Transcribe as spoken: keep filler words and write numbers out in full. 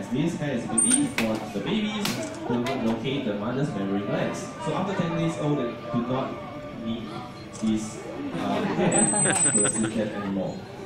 this hair is believed for the babies to locate the mother's mammary glands. So after ten days old, they do not need this uh, hair to see that anymore.